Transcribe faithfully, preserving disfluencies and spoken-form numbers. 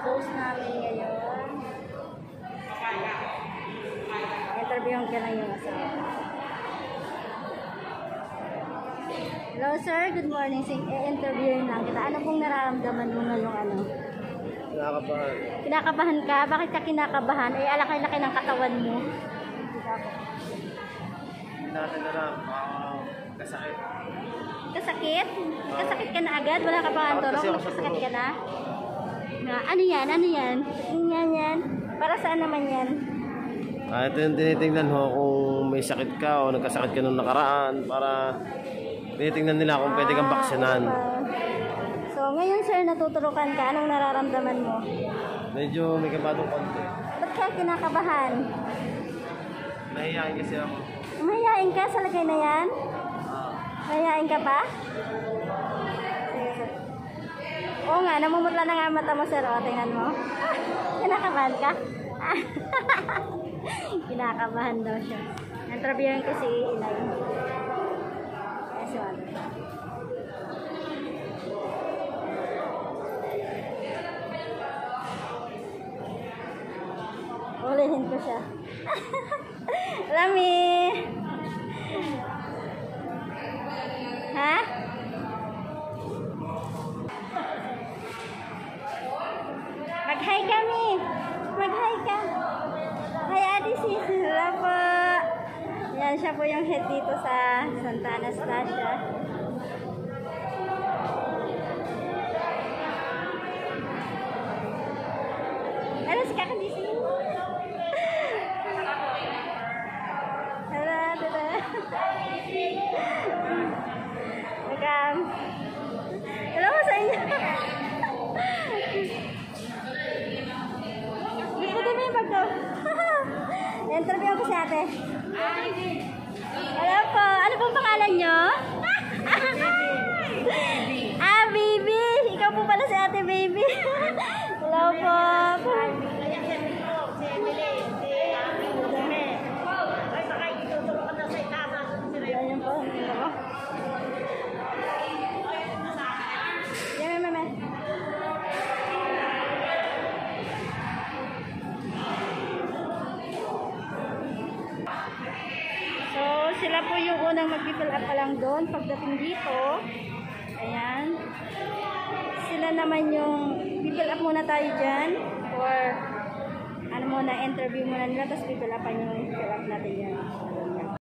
post namin ngayon. Interviewin ka na yung asawa. Hello sir, good morning. I-interviewin lang kita. Ano pong nararamdaman mo ngayong ano? Kinakabahan. Kinakabahan ka? Bakit ka kinakabahan? Eh, alaki-laki ng katawan mo. Hindi natin alam. Uh, kasakit. Kasakit? Kasakit ka na agad? Wala ka pang Takot kasi antorok? ako sa Kasakit turo. ka na? Na, ano yan? Ano yan? Yan yan. Para saan naman yan? Ah, ito yung tinitingnan ho kung may sakit ka o nagkasakit ka nung nakaraan para tinitingnan nila kung pwede kang baksinan. Ah, so, ngayon sir, natuturukan ka. Anong nararamdaman mo? Medyo may kabadong konti. Ba't ka kinakabahan? Nahihayin kasi ako. Mahihain ka sa lagay na yan? Ah, Mahihain ka pa? Sige, sir. Oo nga, namumutla na nga ang mata mo, sir. O, tingnan mo. Kinakabahan ka? Kinakabahan daw siya. Interviewin ko si Inay. Yes, one. Ulihin ko siya. Rami! Ha? Mag-hi kami! Mag-hi ka! Hi, Ate Sisi! Hello po! Yan, siya po yung head dito sa Santa Anastasia. Ano si Kakandisi? Hello, tata. Welcome. Hello po sa inyo. Gusto din mo yung bag ko. Interview ko si ate. Hello po. Ano pong pangalan nyo? Ah, baby. Ikaw po pala si ate, baby. Hello po. Ayan po. Yan, mama. So, sila po yung unang mag-fill up pa lang doon. Pagdating dito, ayan. Sila naman yung fill up muna tayo dyan. Or, ano muna, interview muna nila. Tapos fill upan yung fill up natin yan.